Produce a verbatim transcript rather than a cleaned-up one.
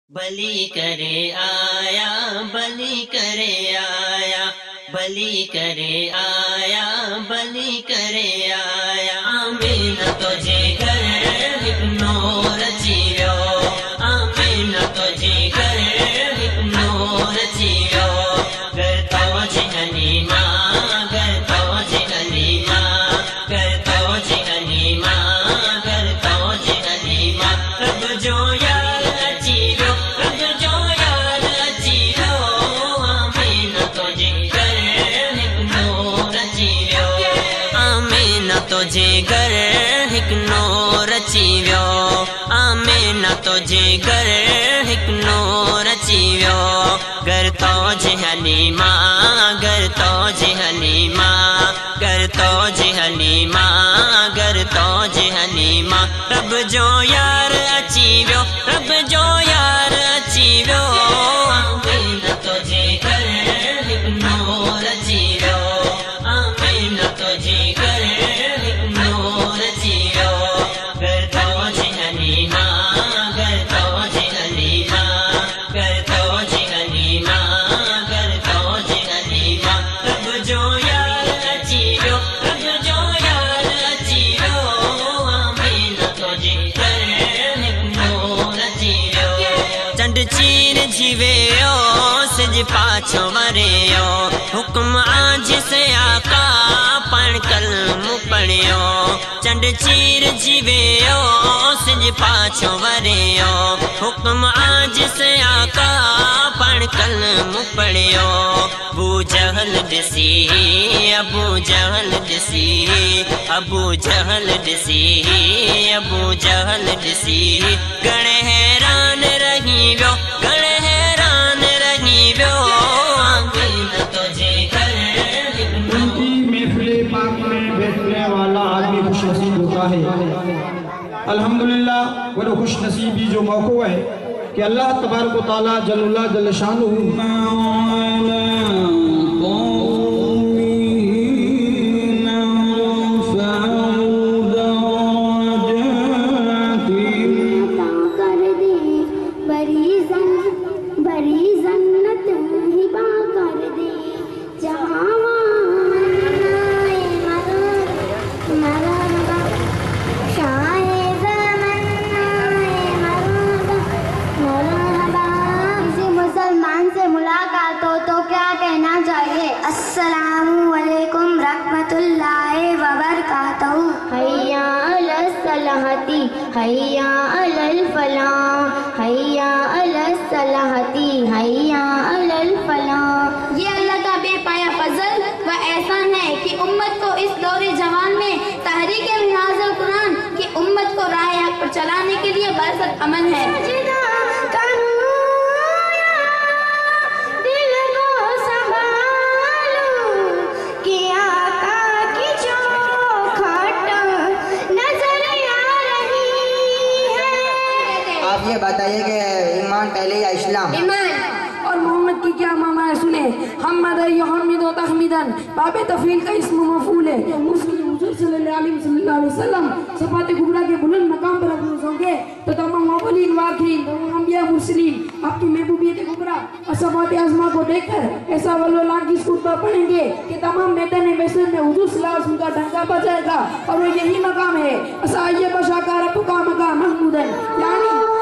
बलि करे आया, बलि करे आया, बलि करे आया, बलि करे आया। आमीन तुझे घर हिकनो रचियो, आमीन तुझे घर हिकनो रचियो। घर तो जे हलीमा, घर तो जे हलीमा, घर तो जे हलीमा, घर तो जे हलीमा। रब जो यार अचीरो, रब जो यार अचीरो। आमीन तुझे घर हिकनो रचियो, आमीन तुझे घर हिकनो रचियो, आमीन तुझे घर हिकनो रचियो। घर तो जे हलीमा, घर तो जे हलीमा, घर तो जे हलीमा, घर तो जे हलीमा। रब जो यार अचीवियो, रब जो यार अचीवियो। आमीन तुझे घर हिकनो रचियो, आमीन तुझे घर हिकनो रचियो। घर तो जे हलीमा, घर तो जे हलीमा, घर तो जे हलीमा, घर तो जे हलीमा। रब जो यार अचीवियो, रब जो यार अचीवियो। आमीन तुझे घर हिकनो रचियो। चंड चीर जीवेयो, सिज पाछो वरेयो। हुक्म आज से आका पण कलम पढ़ियो। चंड चीर जीवेयो, सिज पाछो वरेयो। हुक्म आज से आका पण कलम पढ़ियो। अबू जहल दिसी, अबू जहल दिसी, अबू जहल दिसी, अबू जहल दिसी। गणे हैरान रही व्यो, गणे हैरान रही व्यो। आमीन तुझे घर हिकनो। उनकी महफिल पाक में बैठने वाला आदमी खुश नसीब होता है। अल्हम्दुलिल्लाह वो खुश नसीबी जो मौको है कि अल्लाह तबारक व तआला जल्लुल्लाह जल्ल शानुहु अस्सलामुअलैकुम रहमतुल्लाहि व बरकातहू। हैया अलस सलाहती, हैया अलल फलाह, हैया अलस सलाहती, हैया अलल फलाह। ये अल्लाह का बेपाया फजल व एहसान है कि उम्मत को इस दौरे जवान में तहरीक मिनाज़ कुरान की उम्मत को राह हक पर चलाने के लिए बरसत अमन है। ये बताइए कि ईमान पहले या इस्लाम? ईमान। और मोहम्मद की क्या मामा है सुने। हम्मद यहमिद व तहमीदन बाबे तफील का इसम मफूल है। उसकी हुजूर सल्लल्लाहु अलैहि वसल्लम सफात कुबरा के बुलंद मकाम पर अफरोज होंगे तो तमाम अव्वलीन व आखिरीन, तमाम अंबिया मुरसलीन आपकी महबूबियत कुबरा और सफात आज़मा को देखकर ऐसा वल्लाह की खुतबा पढ़ेंगे कि तमाम मैदान महशर में हुजूर सल्लल्लाहु अलैहि वसल्लम का डंका बजाएगा। और वो यही मकाम है असाइय बशाकार पुका मकाम महमूदन, यानी